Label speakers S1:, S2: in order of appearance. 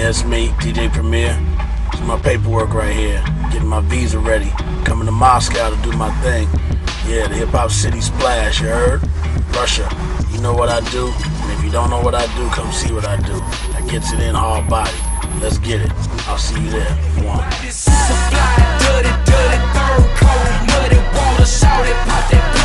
S1: it's me, DJ Premier. It's my paperwork right here. Getting my visa ready. Coming to Moscow to do my thing. Yeah, the Hip Hop City Splash, you heard? Russia, you know what I do? And if you don't know what I do, come see what I do. I gets it in hard body. Let's get it. I'll see you there. One.
S2: This is a fly, dirty, dirty, third cold, muddy water, shout it, pop that